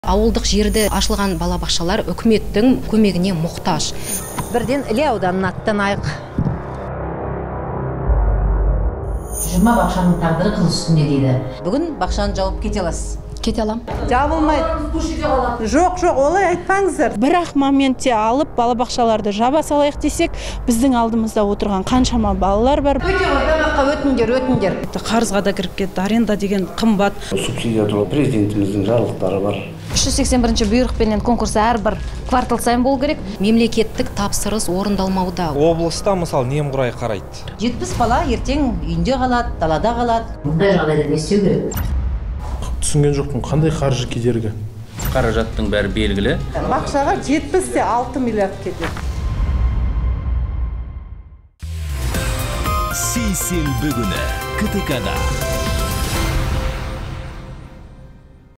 Ауылдық жерді ашылған балабақшалар үкіметтің көмегіне мұқтаж. Бірден Іле ауданына аттанайық. 20 бақшаның тағдыры қыл үстінде дейді. Бүгін бақшаны жауып кете аласыз. Кете алам. Жабылмайды. Жоқ, олай айтпаңыздар. Бірақ моментте алып балабақшаларды жаба салайық десек, біздің алдымызда отырған қаншама балалар бар. Өтіндер. Қарызға да кіріп кетті, аренда деген қымбат. Субсидия туралы президентіміздің жарлықтары бар. 381 бұйрықпенен конкурс әрбір квартал сайын болу керек. Мемлекеттік тапсырыс орындалмауда. Облыста мысалы немқұрай қарайды. 70 бала ертең үйінде қалады, далада қалады. Мұндай жағдайда не істеу керек? Түсінген жоқпын, қандай қаржы кедергі? Қаражаттың бәрі белгілі. Бақшаға 70-те 6 миллиард кетеді. Сейсенбі күні КТК-да.